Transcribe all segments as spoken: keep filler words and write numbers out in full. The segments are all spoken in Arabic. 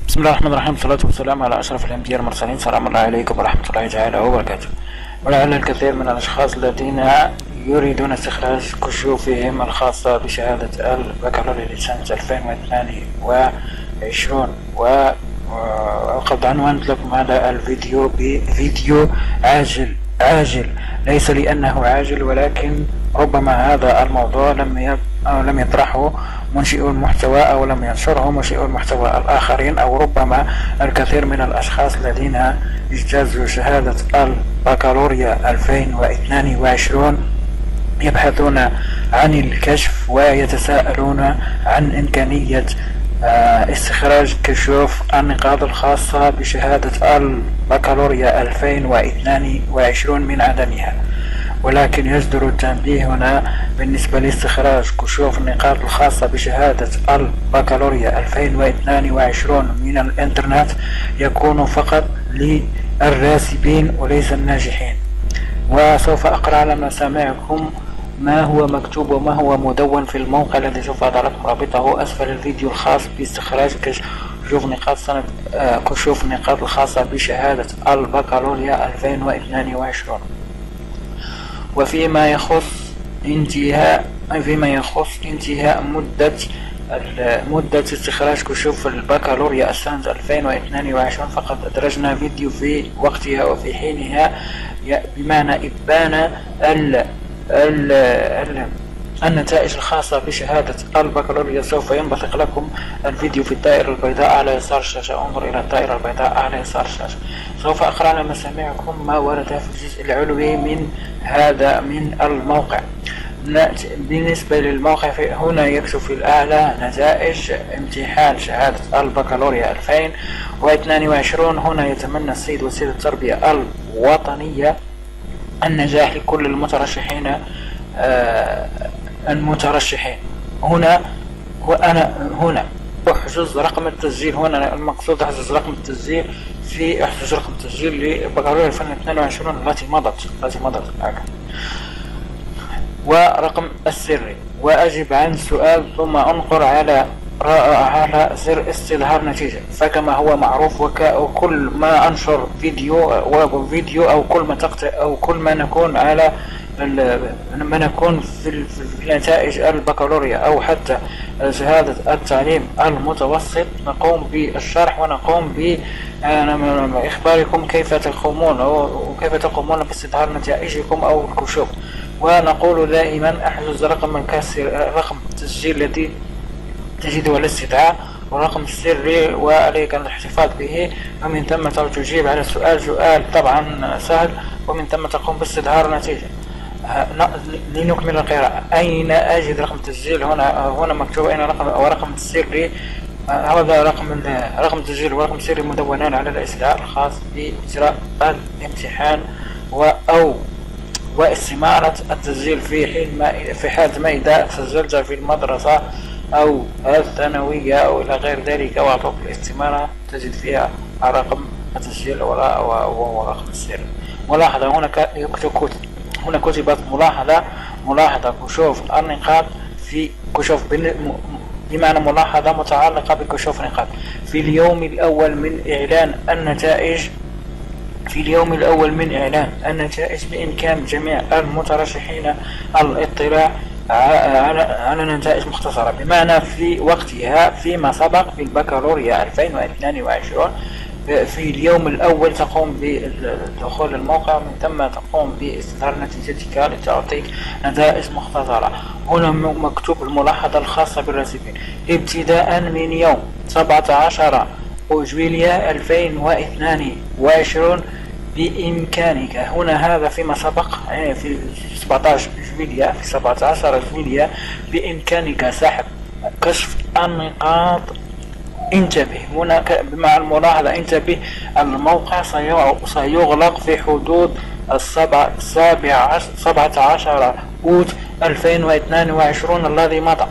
بسم الله الرحمن الرحيم، والصلاة والسلام على أشرف الأنبياء المرسلين. سلام الله عليكم ورحمة الله تعالى وبركاته. ولعل الكثير من الأشخاص الذين يريدون استخراج كشوفهم الخاصة بشهادة البكالوريا لسنة ألفين واثنين وعشرين، وقد عنونت لكم هذا الفيديو بفيديو عاجل عاجل ليس لأنه عاجل، ولكن ربما هذا الموضوع لم يب... أو لم يطرحه منشئ المحتوى أو لم ينشره منشئ المحتوى الآخرين، أو ربما الكثير من الأشخاص الذين اجتازوا شهادة البكالوريا ألفين واثنين وعشرين يبحثون عن الكشف ويتساءلون عن إمكانية استخراج كشوف النقاط الخاصة بشهادة البكالوريا ألفين واثنين وعشرين من عدمها. ولكن يجدر التنبيه هنا بالنسبة لاستخراج كشوف النقاط الخاصة بشهادة البكالوريا ألفين واثنين وعشرين من الإنترنت يكون فقط للراسبين وليس الناجحين. وسوف أقرأ على مسامعكم ما هو مكتوب وما هو مدون في الموقع الذي سوف أضع لكم رابطه أسفل الفيديو الخاص باستخراج كشوف نقاط سنة آه كشوف النقاط الخاصة بشهادة البكالوريا ألفين واثنين وعشرين. وفيما يخص انتهاء فيما يخص انتهاء مدة مدة استخراج كشوف البكالوريا السنة ألفين واثنين وعشرين، فقد أدرجنا فيديو في وقتها وفي حينها، بمعنى إبان ال ال ال النتائج الخاصة بشهادة البكالوريا. سوف ينبثق لكم الفيديو في الدائرة البيضاء على يسار الشاشة. انظر إلى الدائرة البيضاء على يسار الشاشة. سوف أقرأ على مسامعكم ما ورد في الجزء العلوي من هذا من الموقع. بالنسبة للموقع هنا يكتب في الأعلى نتائج امتحان شهادة البكالوريا ألفين واثنين وعشرين. هنا يتمنى السيد وزير التربية الوطنية النجاح لكل المترشحين آه المترشحين. هنا وأنا هنا أحجز رقم التسجيل. هنا المقصود أحجز رقم التسجيل في أحجز رقم التسجيل لبكالوريا ألفين واثنين وعشرين التي مضت التي مضت ورقم السري، وأجب عن السؤال ثم أنقر على على زر استظهار نتيجة. فكما هو معروف وكل ما أنشر فيديو وفيديو أو كل ما تقطع أو كل ما نكون على ما نكون في نتائج البكالوريا أو حتى شهادة التعليم المتوسط نقوم بالشرح ونقوم بإخباركم كيف تقومون وكيف تقومون باستظهار نتائجكم أو الكشوف. ونقول دائما احجز رقم الكسر رقم التسجيل الذي تجده الاستدعاء والرقم السري وعليك الاحتفاظ به، ومن ثم تجيب على السؤال سؤال طبعا سهل، ومن ثم تقوم باستظهار نتيجة. لنكمل القراءة. أين أجد رقم التسجيل؟ هنا هنا مكتوب أين رقم ورقم السري. هذا رقم رقم التسجيل ورقم السري مدونان على الاستدعاء الخاص بإجراء الامتحان و أو واستمارة التسجيل في حين ما في حال ما إذا سجلت في المدرسة أو الثانوية أو إلى غير ذلك وأعطوك الاستمارة تجد فيها رقم التسجيل ورقم السري. ملاحظة هنا كتب هنا كتبت ملاحظة ملاحظة كشوف النقاط في كشوف بمعنى ملاحظة متعلقة بكشوف النقاط في اليوم الأول من إعلان النتائج. في اليوم الأول من إعلان النتائج بإمكان جميع المترشحين الاطلاع على نتائج مختصرة، بمعنى في وقتها فيما سبق في البكالوريا ألفين واثنين وعشرين في اليوم الأول تقوم بدخول الموقع، من ثم تقوم باستظهار نتيجتك لتعطيك نتائج مختصرة. هنا مكتوب الملاحظة الخاصة بالراسبين ابتداء من يوم سبعة عشر جويلية ألفين واثنين وعشرين بإمكانك. هنا هذا فيما سبق يعني في سبعة عشر جويلية في سبعة عشر جويلية بإمكانك سحب كشف النقاط. انتبه هنا مع الملاحظة، انتبه الموقع سيغلق في حدود السبعة سبعة عشر أوت ألفين واثنين وعشرين الذي مضى.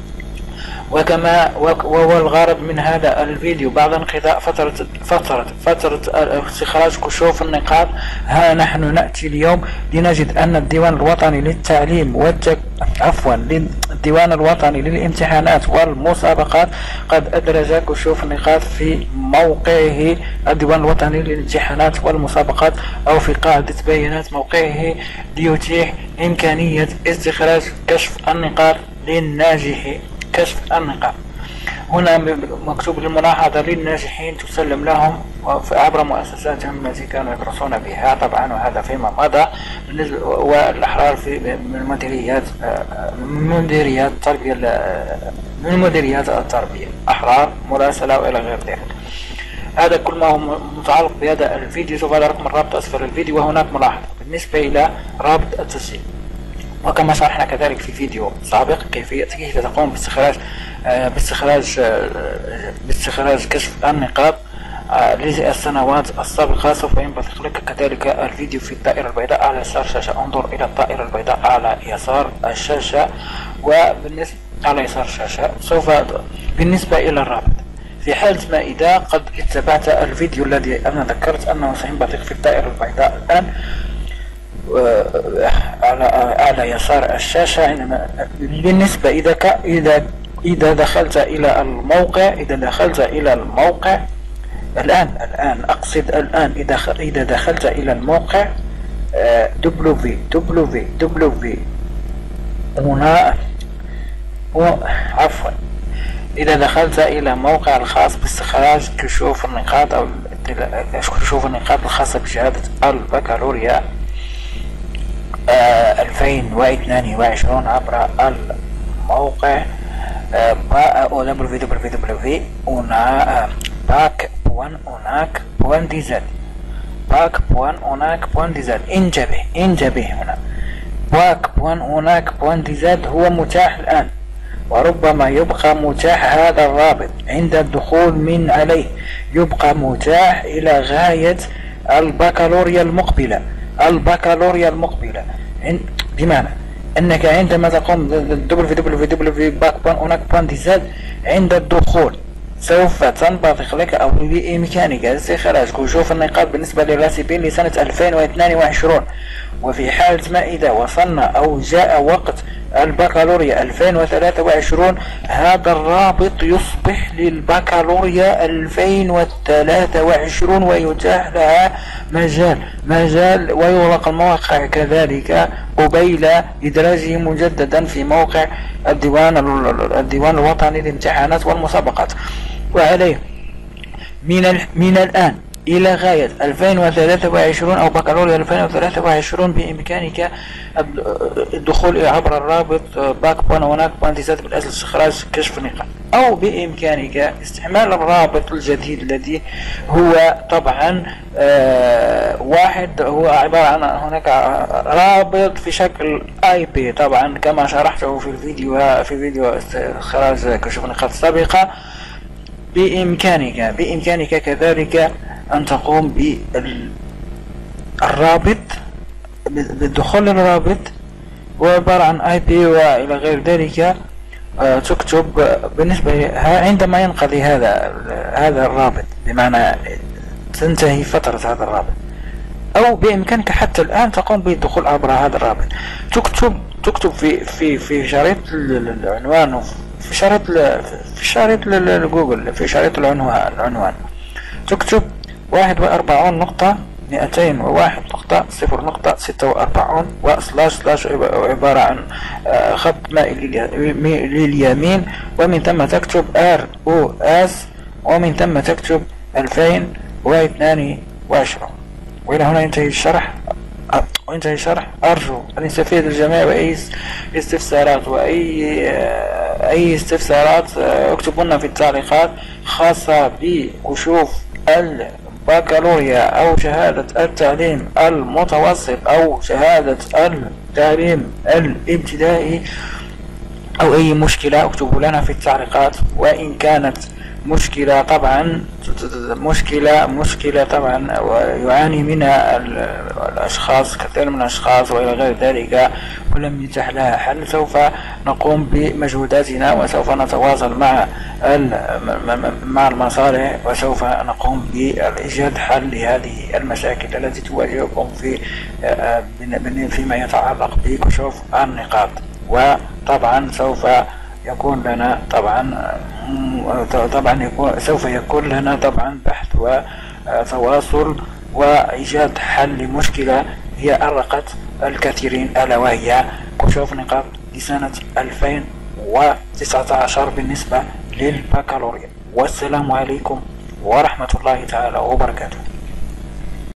وكما وهو الغرض من هذا الفيديو بعد انقضاء فترة فترة فترة استخراج كشوف النقاط، ها نحن نأتي اليوم لنجد أن الديوان الوطني للتعليم والتك عفوا الديوان الوطني للامتحانات والمسابقات قد أدرج كشوف النقاط في موقعه. الديوان الوطني للامتحانات والمسابقات أو في قاعدة بيانات موقعه ليتيح إمكانية استخراج كشف النقاط للناجحين. كشف النقاط هنا مكتوب للملاحظة للناجحين تسلم لهم عبر مؤسساتهم التي كانوا يدرسون بها طبعا، وهذا فيما مضى. والأحرار في من مديريات من مديريات التربية من مديريات التربية أحرار مراسلة وإلى غير ذلك. هذا كل ما هو متعلق بهذا الفيديو. سوف أضع الرابط أسفل الفيديو. وهناك ملاحظة بالنسبة إلى رابط التسجيل، وكما شرحنا كذلك في فيديو سابق كيفية كيف تقوم باستخراج باستخراج باستخراج كشف النقاط للسنوات السابقة. سوف ينبثق لك كذلك الفيديو في الدائرة البيضاء أعلى يسار الشاشة. انظر إلى الدائرة البيضاء أعلى يسار الشاشة، وبالنسبة على يسار الشاشة سوف بالنسبة إلى الرابط، في حالة ما إذا قد اتبعت الفيديو الذي أنا ذكرت أنه سينبثق في الدائرة البيضاء الآن على أعلى يسار الشاشة. عندما بالنسبة إذا ك... إذا إذا دخلت إلى الموقع إذا دخلت إلى الموقع الآن الآن أقصد الآن إذا إذا دخلت إلى الموقع دبليو دبليو دبليو هنا عفوا إذا دخلت إلى موقع الخاص باستخراج كشوف النقاط أو كشوف النقاط الخاصة بشهادة البكالوريا ألفين واثنين وعشرين عبر الموقع دبليو دبليو دبليو هنا باك بوان هناك بوان دي زد باك بوان هناك بوان دي زد. انتبه انتبه هنا باك بوان هناك بوان دي زد هو متاح الآن، وربما يبقى متاح هذا الرابط عند الدخول من عليه، يبقى متاح إلى غاية البكالوريا المقبلة. البكالوريا المقبلة بمعنى أنك عندما تقوم دبليو دبليو دبليو باك بوان هناك بوان دي زد عند الدخول سوف تنبثق لك أو بإمكانك استخراج كشوف النقاط بالنسبة للراسبين لسنة ألفين واثنين وعشرين. وفي حالة ما إذا وصلنا أو جاء وقت البكالوريا ألفين وثلاثة وعشرين هذا الرابط يصبح للبكالوريا ألفين وثلاثة وعشرين ويتاح لها مجال مجال ويغلق المواقع كذلك قبيل إدراجه مجددا في موقع الديوان الديوان الوطني للامتحانات والمسابقات. وعليه من من الآن إلى غاية ألفين وثلاثة وعشرين أو بكالوريا ألفين وثلاثة وعشرين بإمكانك الدخول عبر الرابط باك بوان هناك بوان دي زد بالأجل استخراج كشف النقاط، أو بإمكانك استعمال الرابط الجديد الذي هو طبعا آه واحد هو عبارة عن هناك رابط في شكل آي بي طبعا كما شرحته في الفيديو في فيديو استخراج كشف النقاط السابقة. بإمكانك بإمكانك كذلك أن تقوم بالرابط بالدخول للرابط وعبارة عن آي بي وإلى غير ذلك. تكتب بالنسبة عندما ينقضي هذا هذا الرابط بمعنى تنتهي فترة هذا الرابط، أو بإمكانك حتى الآن تقوم بالدخول عبر هذا الرابط. تكتب تكتب في في في شريط العنوان في شريط في شريط جوجل في شريط العنوان العنوان تكتب واحد وأربعون نقطة مئتين وواحد نقطة صفر نقطة ستة وأربعون وسلاش سلاش عبارة عن خط مائل لليمين، ومن ثم تكتب ار او اس، ومن ثم تكتب ألفين واثنين وعشرين. وإلى هنا ينتهي الشرح وينتهي الشرح. أرجو أن يستفيد الجميع، وأي استفسارات وأي أي استفسارات اكتبوا لنا في التعليقات خاصة بكشوف البكالوريا أو شهادة التعليم المتوسط أو شهادة التعليم الابتدائي، أو أي مشكلة اكتبوا لنا في التعليقات. وإن كانت مشكلة طبعا مشكلة مشكلة طبعا ويعاني منها الأشخاص كثير من الأشخاص وإلى غير ذلك ولم يتح لها حل، سوف نقوم بمجهوداتنا وسوف نتواصل مع مع المصالح وسوف نقوم بإيجاد حل لهذه المشاكل التي تواجهكم في فيما يتعلق بكشوف النقاط. و طبعا سوف يكون لنا طبعا طبعا يكون سوف يكون لنا طبعا بحث وتواصل وإيجاد حل لمشكلة هي أرقت الكثيرين، ألا وهي كشوف نقاط لسنة ألفين وتسعة عشر بالنسبة للبكالوريا. والسلام عليكم ورحمة الله تعالى وبركاته.